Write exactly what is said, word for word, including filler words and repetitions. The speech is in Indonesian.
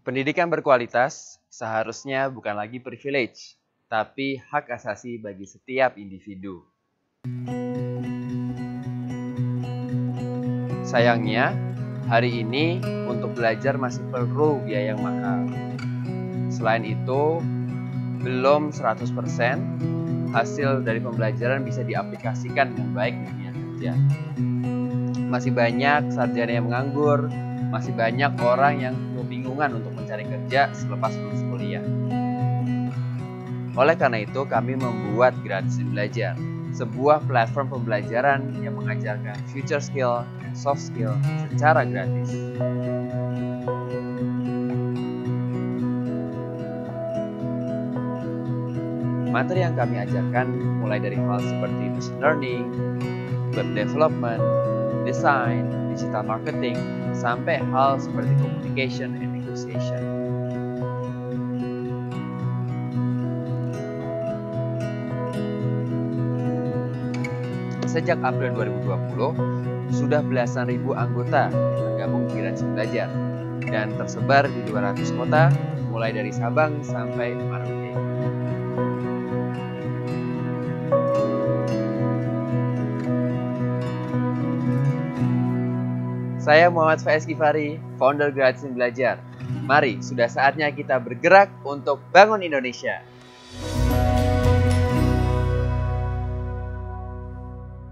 Pendidikan berkualitas seharusnya bukan lagi privilege, tapi hak asasi bagi setiap individu. Sayangnya, hari ini untuk belajar masih perlu biaya yang mahal. Selain itu, belum seratus persen hasil dari pembelajaran bisa diaplikasikan dengan baik di dunia kerja. Masih banyak sarjana yang menganggur, masih banyak orang yang kebingungan untuk mencari kerja selepas lulus kuliah. Oleh karena itu, kami membuat Gratisin Belajar, sebuah platform pembelajaran yang mengajarkan future skill dan soft skill secara gratis. Materi yang kami ajarkan mulai dari hal seperti machine learning, web development, design, digital marketing, sampai hal seperti communication and negotiation. Sejak April dua ribu dua puluh, sudah belasan ribu anggota bergabung di Gratisin Belajar dan tersebar di dua ratus kota, mulai dari Sabang sampai Merauke. Saya Muhammad Faiz Kifari, founder Gratisin Belajar. Mari, sudah saatnya kita bergerak untuk bangun Indonesia.